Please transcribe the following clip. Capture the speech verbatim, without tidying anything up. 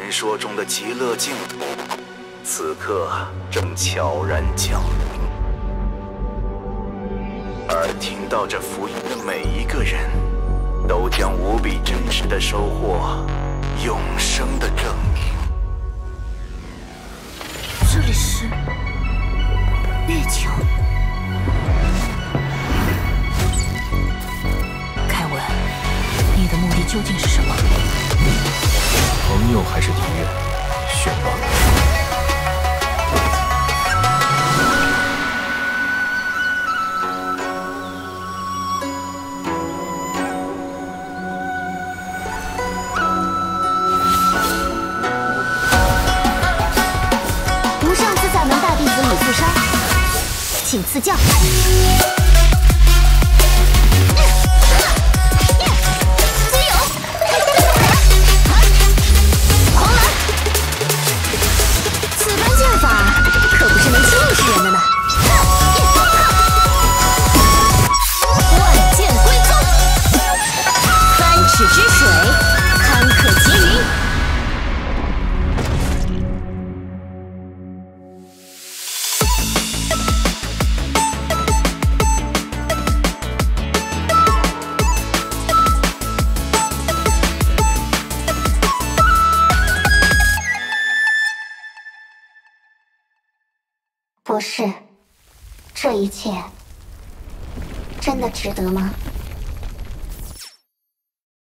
传说中的极乐净土，此刻正悄然降临。而听到这福音的每一个人，都将无比真实的收获永生的证明。 这里是月球。凯文，你的目的究竟是什么？ 朋友还是敌人？选吧。 无上自在门大弟子李素珊，请赐教。可不是能轻易识人的呢！万剑归宗，三尺之水，堪可结云。博士，这一切真的值得吗？